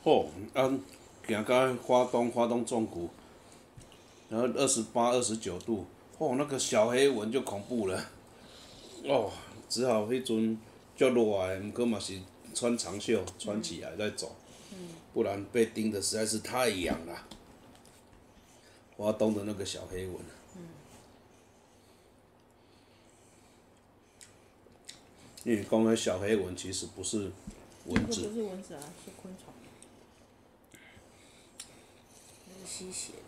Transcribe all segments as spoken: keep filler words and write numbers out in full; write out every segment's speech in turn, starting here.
哦，啊，行到花东，花东纵谷，然后二十八、二十九度，哦，那个小黑蚊就恐怖了。哦，只好迄阵足热的，毋过嘛是穿长袖穿起来再走，不然被叮的实在是太痒了。花东的那个小黑蚊。因为讲那小黑蚊其实不是蚊那个子， 不是蚊子啊，是昆虫，那是吸血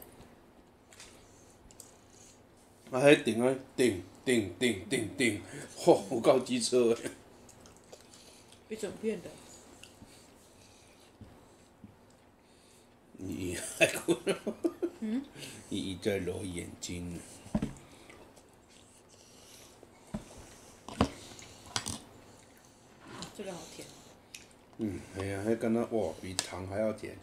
的。 啊，迄顶啊顶顶顶顶顶，吼，有够机车的。 一整片的。 你还哭了？嗯？你在揉眼睛。 这个好甜。 嗯，哎呀，迄敢若哇，比糖还要甜。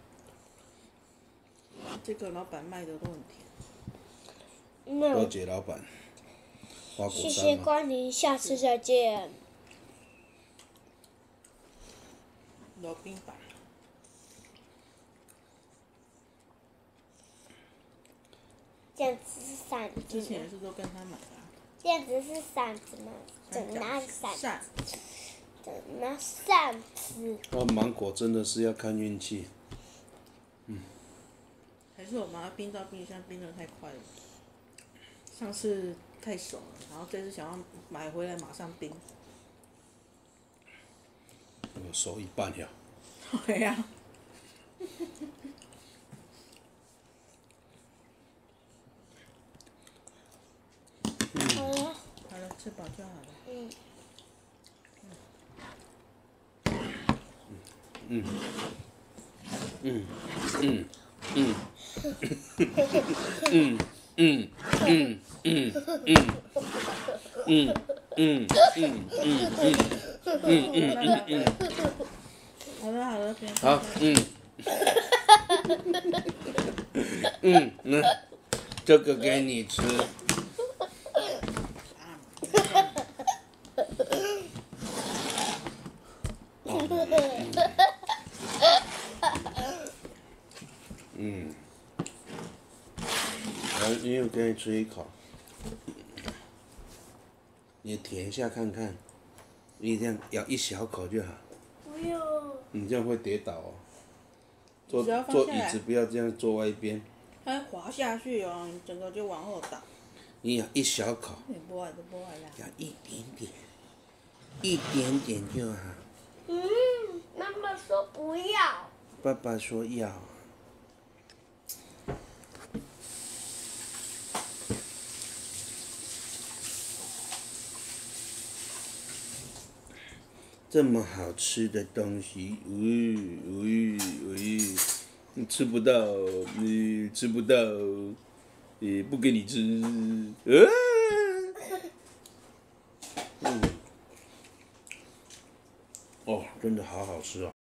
这个老板卖的都很甜。 多谢老板。花果谢山吗？ 谢光临，下次再见。 老冰板。 这样子是扇子吗？ 之前也是都跟他买的、啊。 这样子是扇子吗？怎么拿扇？ 扇。 怎么拿扇子？ 哦，芒果真的是要看运气。嗯。 还是我把它冰到冰箱，冰得太快了。上次太熟了，然后这次想要买回来马上冰。 我熟一半了。 对呀。 好了。 好了，吃饱就好了。 嗯。 嗯。嗯。嗯。嗯。嗯。嗯。嗯。嗯。嗯。嗯。嗯。嗯。嗯。嗯。嗯嗯嗯嗯， 好了好了，别好，嗯，嗯嗯，这个给你吃。嗯，来，你又给你吃一口，你舔一下看看。你这样咬一小口就好。 不用。 你这样会跌倒哦。坐只要放坐下来椅子不要这样坐歪边。 它滑下去哦，你整个就往后倒。 你咬一小口。 你不爱就不爱啦。 咬一点点，一点点就好。 嗯，妈妈说不要。 爸爸说要。这么好吃的东西，喂喂喂，你吃不到，你吃不到，也不给你吃，啊！嗯，哦，真的好好吃哦。